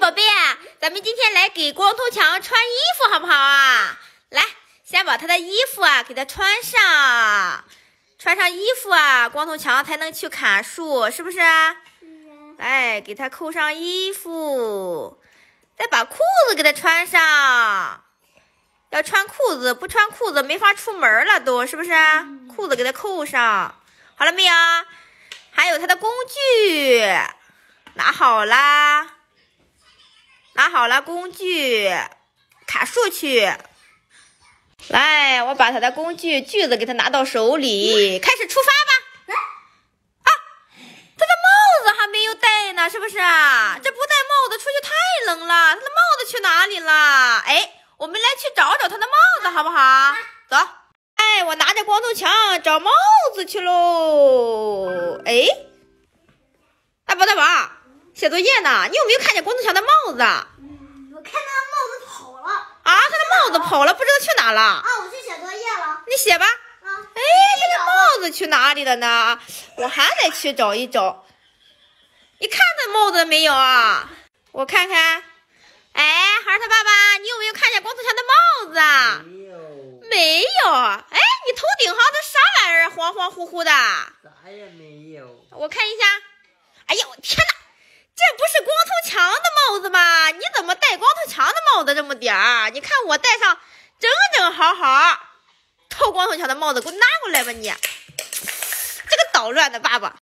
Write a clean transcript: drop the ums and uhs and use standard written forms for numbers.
宝贝啊，咱们今天来给光头强穿衣服好不好啊？来，先把他的衣服啊给他穿上，穿上衣服啊，光头强才能去砍树，是不是？来，给他扣上衣服，再把裤子给他穿上。要穿裤子，不穿裤子没法出门了都，是不是？裤子给他扣上，好了没有？还有他的工具拿好啦。拿好了工具，砍树去。来，我把他的工具锯子给他拿到手里，开始出发吧。啊，他的帽子还没有戴呢，是不是？这不戴帽子出去太冷了，他的帽子去哪里了？哎，我们来去找找他的帽子好不好？走。哎，我拿着光头强找帽子去喽。哎，大宝大宝，写作业呢，你有没有看见光头强的帽子？ 我看他的帽子跑了。 啊，他的帽子跑了，不知道去哪了。 啊，我去写作业了。 你写吧。 啊， 哎，这个帽子去哪里了呢？我还得去找一找。你看他帽子没有啊？我看看。哎，孩儿他爸爸，你有没有看见光头强的帽子啊？ 没有。 没有。哎，你头顶上这啥玩意儿？黄黄乎乎的。 啥也没有。 我看一下。哎呀，我天哪！这不是光头强的帽子吗？你怎么戴光头强的帽子这么点儿？你看我戴上整整好好。偷光头强的帽子，给我拿过来吧你！这个捣乱的爸爸。